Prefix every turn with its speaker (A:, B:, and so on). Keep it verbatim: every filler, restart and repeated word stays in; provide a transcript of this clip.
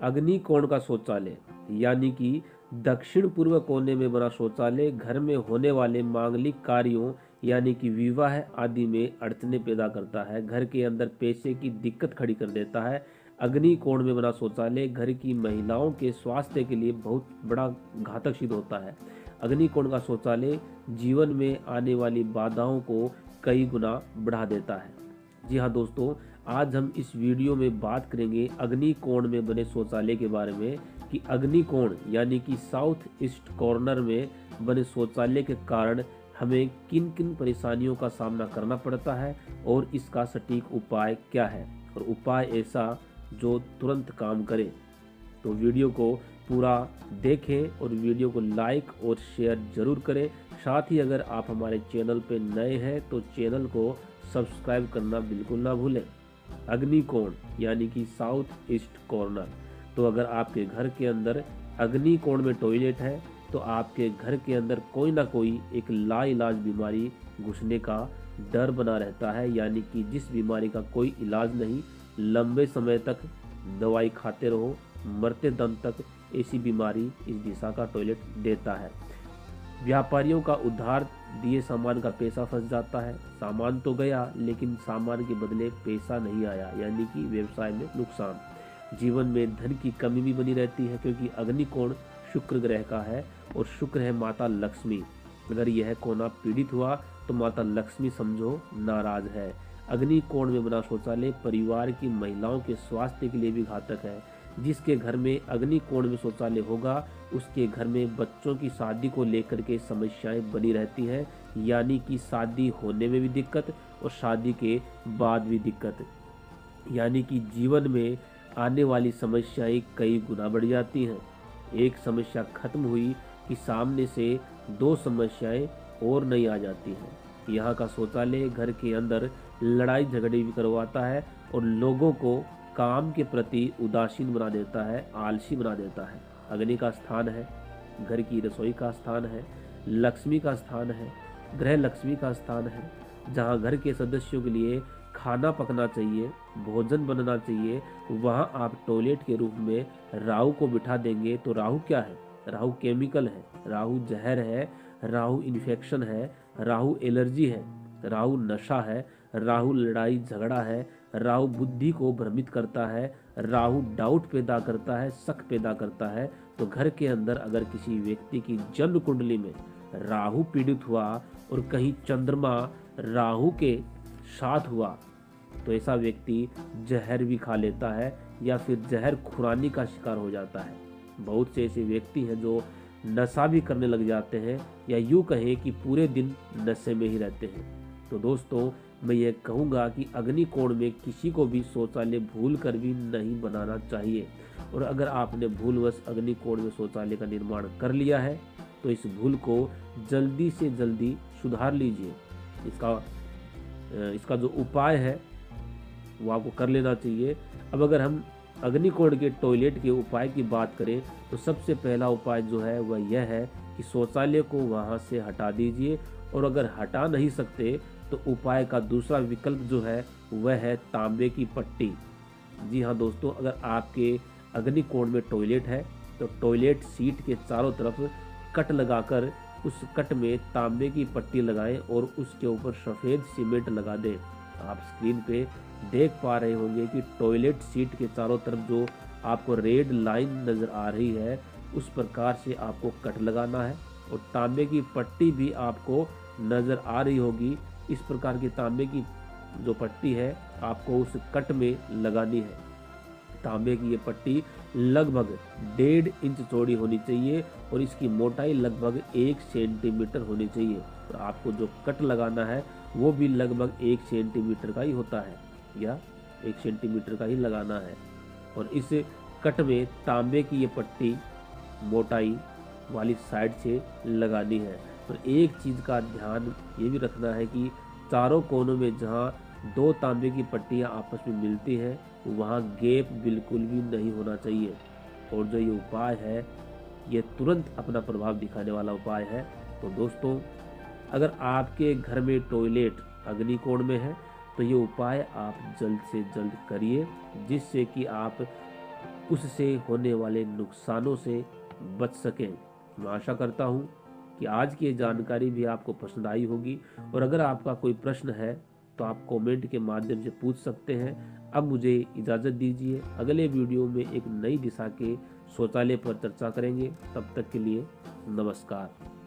A: अग्निकोण का शौचालय यानी कि दक्षिण पूर्व कोने में बना शौचालय घर में होने वाले मांगलिक कार्यों यानी कि विवाह आदि में अड़चने पैदा करता है, घर के अंदर पैसे की दिक्कत खड़ी कर देता है। अग्निकोण में बना शौचालय घर की महिलाओं के स्वास्थ्य के लिए बहुत बड़ा घातक सिद्ध होता है। अग्निकोण का शौचालय जीवन में आने वाली बाधाओं को कई गुना बढ़ा देता है। जी हाँ दोस्तों, आज हम इस वीडियो में बात करेंगे अग्निकोण में बने शौचालय के बारे में कि अग्निकोण यानी कि साउथ ईस्ट कॉर्नर में बने शौचालय के कारण हमें किन किन परेशानियों का सामना करना पड़ता है और इसका सटीक उपाय क्या है, और उपाय ऐसा जो तुरंत काम करे। तो वीडियो को पूरा देखें और वीडियो को लाइक और शेयर जरूर करें। साथ ही अगर आप हमारे चैनल पर नए हैं तो चैनल को सब्सक्राइब करना बिल्कुल ना भूलें। अग्निकोण यानी कि साउथ ईस्ट कॉर्नर, तो अगर आपके घर के अंदर अग्निकोण में टॉयलेट है तो आपके घर के अंदर कोई ना कोई एक लाइलाज बीमारी घुसने का डर बना रहता है, यानी कि जिस बीमारी का कोई इलाज नहीं, लंबे समय तक दवाई खाते रहो, मरते दम तक ऐसी बीमारी इस दिशा का टॉयलेट देता है। व्यापारियों का उधार दिए सामान का पैसा फंस जाता है, सामान तो गया लेकिन सामान के बदले पैसा नहीं आया, यानी कि व्यवसाय में नुकसान। जीवन में धन की कमी भी बनी रहती है क्योंकि अग्निकोण शुक्र ग्रह का है और शुक्र है माता लक्ष्मी। अगर यह कोना पीड़ित हुआ तो माता लक्ष्मी समझो नाराज है। अग्निकोण में बना शौचालय परिवार की महिलाओं के स्वास्थ्य के लिए भी घातक है। जिसके घर में अग्निकोण में शौचालय होगा उसके घर में बच्चों की शादी को लेकर के समस्याएं बनी रहती हैं, यानी कि शादी होने में भी दिक्कत और शादी के बाद भी दिक्कत, यानी कि जीवन में आने वाली समस्याएं कई गुना बढ़ जाती हैं। एक समस्या खत्म हुई कि सामने से दो समस्याएं और नई आ जाती हैं। यहाँ का शौचालय घर के अंदर लड़ाई झगड़े भी करवाता है और लोगों को काम के प्रति उदासीन बना देता है, आलसी बना देता है। अग्नि का स्थान है, घर की रसोई का स्थान है, लक्ष्मी का स्थान है, गृह लक्ष्मी का स्थान है, जहाँ घर के सदस्यों के लिए खाना पकना चाहिए, भोजन बनना चाहिए, वहाँ आप टॉयलेट के रूप में राहु को बिठा देंगे तो राहु क्या है? राहु केमिकल है, राहु जहर है, राहु इन्फेक्शन है, राहु एलर्जी है, राहु नशा है, राहु लड़ाई झगड़ा है, राहु बुद्धि को भ्रमित करता है, राहु डाउट पैदा करता है, शक पैदा करता है। तो घर के अंदर अगर किसी व्यक्ति की जन्म कुंडली में राहु पीड़ित हुआ और कहीं चंद्रमा राहु के साथ हुआ तो ऐसा व्यक्ति जहर भी खा लेता है या फिर जहर खुरानी का शिकार हो जाता है। बहुत से ऐसे व्यक्ति हैं जो नशा भी करने लग जाते हैं, या यूँ कहें कि पूरे दिन नशे में ही रहते हैं। तो दोस्तों, मैं ये कहूँगा कि अग्निकोण में किसी को भी शौचालय भूल कर भी नहीं बनाना चाहिए, और अगर आपने भूलवश अग्निकोण में शौचालय का निर्माण कर लिया है तो इस भूल को जल्दी से जल्दी सुधार लीजिए। इसका इसका जो उपाय है वो आपको कर लेना चाहिए। अब अगर हम अग्निकोण के टॉयलेट के उपाय की बात करें तो सबसे पहला उपाय जो है वह यह है कि शौचालय को वहां से हटा दीजिए, और अगर हटा नहीं सकते तो उपाय का दूसरा विकल्प जो है वह है तांबे की पट्टी। जी हाँ दोस्तों, अगर आपके अग्निकोण में टॉयलेट है तो टॉयलेट सीट के चारों तरफ कट लगाकर उस कट में तांबे की पट्टी लगाएं और उसके ऊपर सफ़ेद सीमेंट लगा दें। आप स्क्रीन पे देख पा रहे होंगे कि टॉयलेट सीट के चारों तरफ जो आपको रेड लाइन नज़र आ रही है उस प्रकार से आपको कट लगाना है, और तांबे की पट्टी भी आपको नज़र आ रही होगी। इस प्रकार की तांबे की जो पट्टी है आपको उस कट में लगानी है। तांबे की ये पट्टी लगभग डेढ़ इंच चौड़ी होनी चाहिए और इसकी मोटाई लगभग एक सेंटीमीटर होनी चाहिए। तो आपको जो कट लगाना है वो भी लगभग एक सेंटीमीटर का ही होता है, या एक सेंटीमीटर का ही लगाना है। और इस कट में तांबे की ये पट्टी मोटाई वाली साइड से लगानी है। और एक चीज़ का ध्यान ये भी रखना है कि चारों कोनों में जहाँ दो तांबे की पट्टियाँ आपस में मिलती हैं वहाँ गैप बिल्कुल भी नहीं होना चाहिए। और जो ये उपाय है ये तुरंत अपना प्रभाव दिखाने वाला उपाय है। तो दोस्तों, अगर आपके घर में टॉयलेट अग्निकोण में है तो ये उपाय आप जल्द से जल्द करिए, जिससे कि आप उससे होने वाले नुकसानों से बच सकें। मैं आशा करता हूँ कि आज की ये जानकारी भी आपको पसंद आई होगी, और अगर आपका कोई प्रश्न है तो आप कमेंट के माध्यम से पूछ सकते हैं। अब मुझे इजाज़त दीजिए, अगले वीडियो में एक नई दिशा के शौचालय पर चर्चा करेंगे। तब तक के लिए नमस्कार।